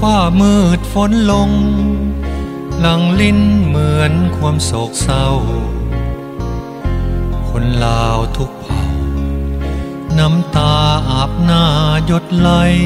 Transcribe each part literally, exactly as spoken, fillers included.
ฟ้ามืดฝนลงหลังลิ้นเหมือนความโศกเศร้าคนลาวทุกเผ่าน้ำตาอาบหน้าหยดไหล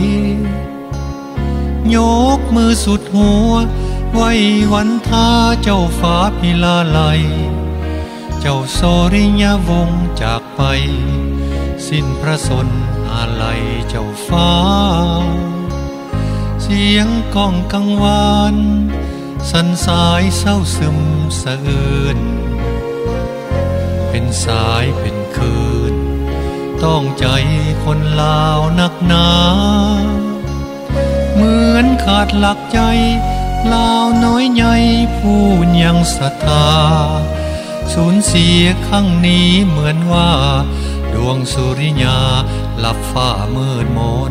ยกมือสุดหัวไว้วันท่าเจ้าฟ้าพิลาไลเจ้าโสริยาวงศ์จากไปสิ้นพระชนอาลัยเจ้าฟ้าเสียงก้องกังวานสันสายเศร้าซึมสะอื้นเป็นสายเป็นคืนต้องใจคนลาวนักหนาเหมือนขาดหลักใจลาวน้อยใหญ่ผู้ยังศรัทธาสูญเสียครั้งนี้เหมือนว่าดวงสุริยาหลับฟ้ามืดมน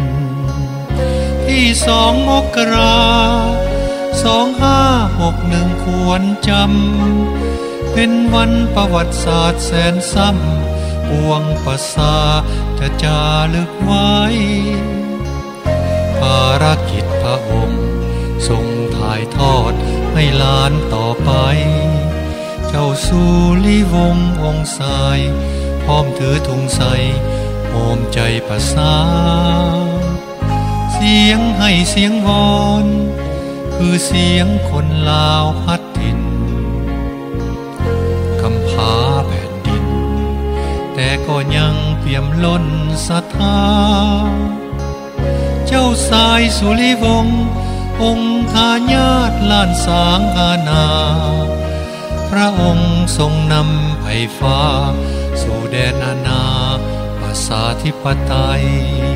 ที่สองมกราสองห้าหกหนึ่งควรจำเป็นวันประวัติศาสตร์แสนซ้ำปวงประสาจะจารึกไว้ภารกิจพระองค์ทรงถ่ายทอดให้หลานต่อไปเจ้าสุริวงศ์องค์สายพร้อมถือธงใสโหมใจประสาเสียงให้เสียงวอนคือเสียงคนลาวพัดถิ่นคำพาแผ่นดินแต่ก็ยังเปี่ยมล้นศรัทธาเจ้าสายสุริวงศ์องค์ทายาทล้านสางอาณาพระองค์ทรงนำไผ่ฟ้าสู่แดนอาณาประชาธิปไตย